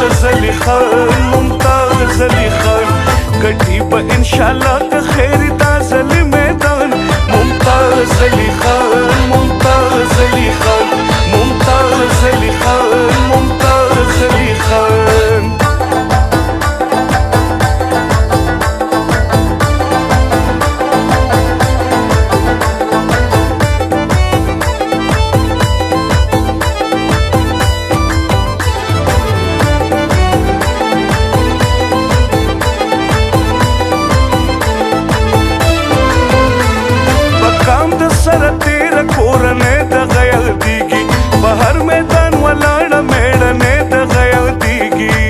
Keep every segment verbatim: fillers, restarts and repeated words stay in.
ممتاز علي خان ممتاز علي خان ګټي به ان شاء الله د خیر تازه میدان ممتاز علي خان ممتاز علي خان ممتاز علي خان ممتاز علي خان سره تیره کورنۍ دغه یادېږي په هر میدان ولاړه میړنۍ دغه یادېږي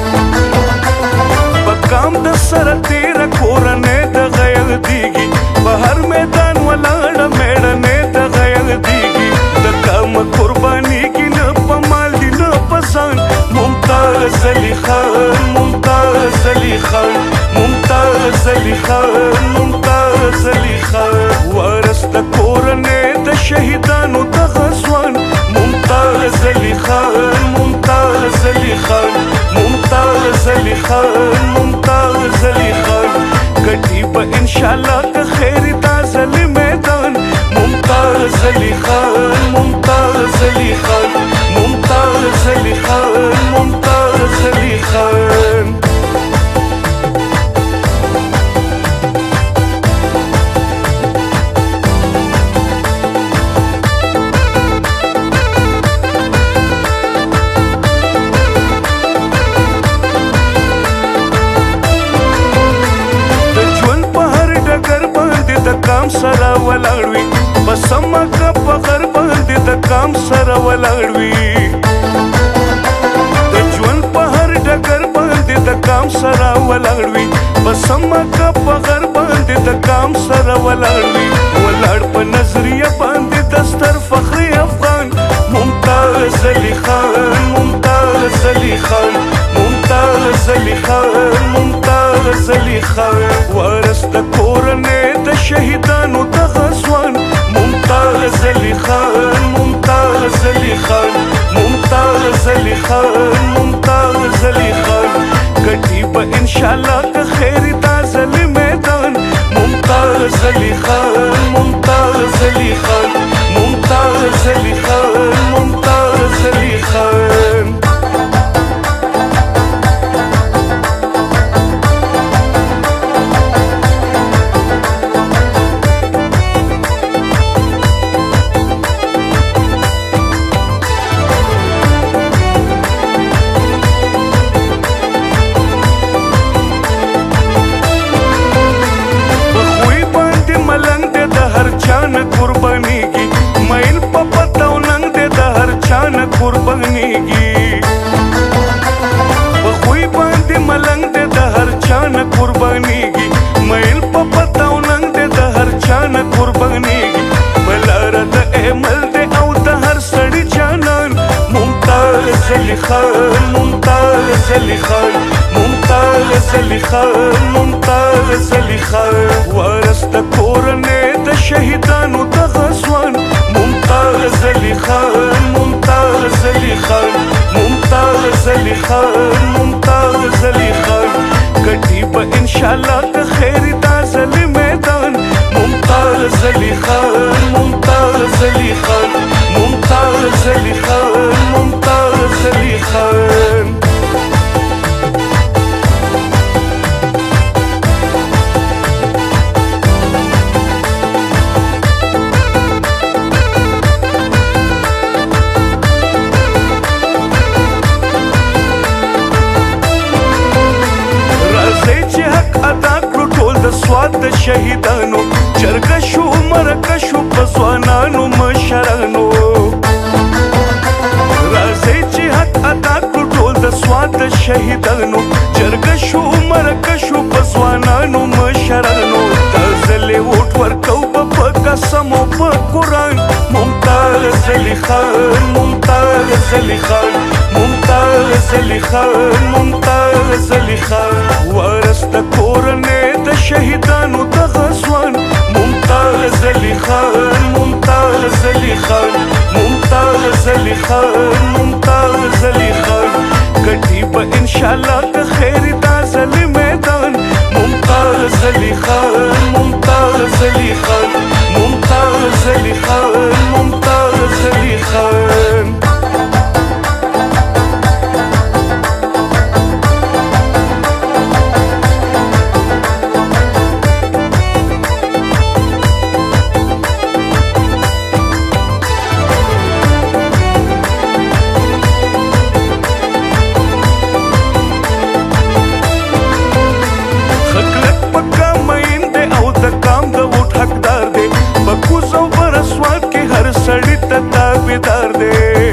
په کام د سره تیره کورنۍ دغه یادېږي په هر میدان ولاړه میړنۍ دغه یادېږي د کام قربانېږي نه په مال دي نه په ځان ممتاز علي خان ممتاز علي خان ممتاز علي خان ممتاز علي خان وارث د کورنۍ د شهیدانو دغه ځوان ممتاز علي خان ممتاز علي خان ممتاز علي خان ممتاز علي خان ګټي به ان شاء الله د خیر تازه میدان ممتاز علي خان ممتاز علي خان ممتاز علي خان ممتاز علي خان کام سره ولاړ وي په سمه که په غر باندې د کام سره ولاړ وي د ژوند په هر ډګر باندې د کام سره ولاړ وي په سمه که په غر باندې د کام سره ولاړ وي ولاړ په نظریه باندې دستر فخري افغان ممتاز علي خان ممتاز علي خان ممتاز علي خان ممتاز علي خان وارث د کورنۍ د شهیدانو دغه ځوان ممتاز علي خان ممتاز علي خان ممتاز علي خان ممتاز علي خان ګټي به ان شاء الله د خیر تازه میدان ممتاز علي خان ممتاز علي خان ممتاز علي خان ممتاز علي خان قربانېږي مایل په پته او ننګ دی د هر چا نه قربانېږي په خوی باندې ملنګ دی د هر چا نه قربانېږي مایل په پته او ننګ دی د هر چا نه قربانېږي په لاره د عمل دی او د هر سړي جانان ممتاز علي خان ممتاز علي خان ممتاز علي خان ممتاز علي خان وارث د کورنۍ د شهیدانو دغه ځوان ممتاز علي خان ممتاز علي خان ممتاز علي خان ممتاز علي خان ګټي به ان شاء الله د خیر تازه میدان ممتاز علي خان ممتاز علي خان ممتاز علي خان ممتاز علي خان سواد د شهیدانو جرګه شو مرکه شو په ځوانانو مشرانو راځئ چې حق ادا کړو ټول د سواد د شهیدانو جرګه شو مرکه شو په ځوانانو مشرانو تازه ووټ ورکو په قسم او په قرآن ممتاز علي خان ممتاز علي خان ممتاز علي خان ممتاز علي خان وارث د کورنۍ د شهیدانو دغه ځوان ممتاز علي خان ممتاز علي خان ممتاز علي خان ممتاز علي خان ګټي به انشاءالله د خیر دا ځلې میدان ممتاز علي خان ممتاز علي خان ممتاز علي خان ممتاز علي خان سړی ته تابعدار دی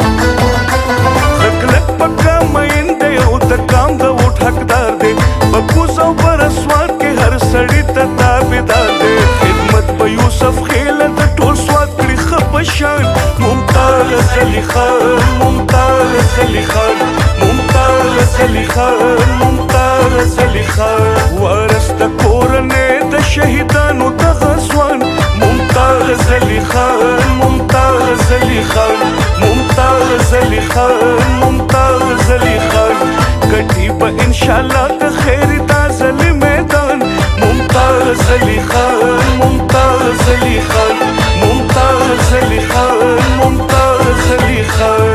خلک پکا مین دی او د کام د وټ حقدار دی په کوڅه او پر اسوات کې هر سړی ته تابعدار دی خدمت به یوسف خیله د ټول سواد کړي ښه په شان ممتاز علي خان ممتاز علي خان ممتاز علي خان ممتاز علي خان وارث د کورنۍ د شهیدانو دغه ځوان ممتاز علي خان ممتاز علي خان ممتاز علي خان ممتاز علي خان کټي به انشاءالله د خیر دا ځلې میدان ممتاز علي خان ممتاز علي خان ممتاز علي خان ممتاز علي خان